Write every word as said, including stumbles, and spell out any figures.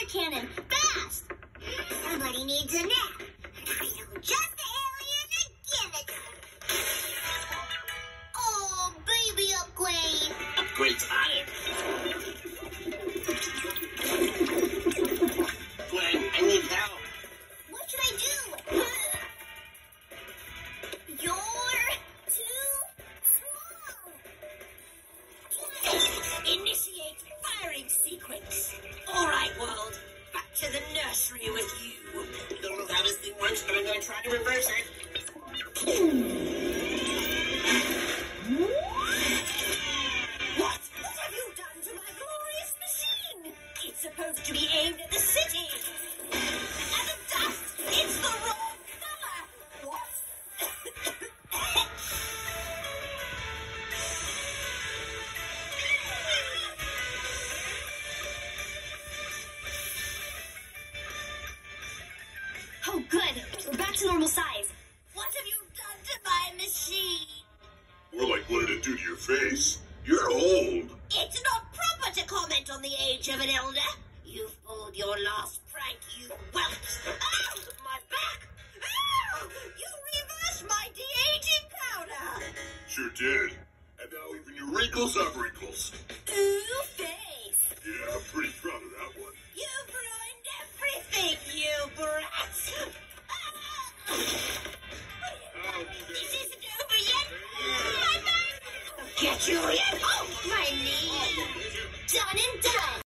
cannon, fast! Somebody needs a nap. I know just the alien to give it to them. Oh, baby upgrade. Upgrade time. Gwen, I need help. What should I do? You're too small. Initiate firing sequence. All right, world. Back to the nursery with you. I don't know how this thing works, but I'm going to try to reverse it. What? What have you done to my glorious machine? It's supposed to be aimed at the city. And the dust, it's the wrong color. What? Oh, good. We're back to normal size. What have you done to my machine? More like what did it do to your face? You're old. It's not proper to comment on the age of an elder. You've pulled your last prank, you whelps. Ow! My back! Ow! You reversed my de-aging powder! Sure did. And now even your wrinkles have wrinkles.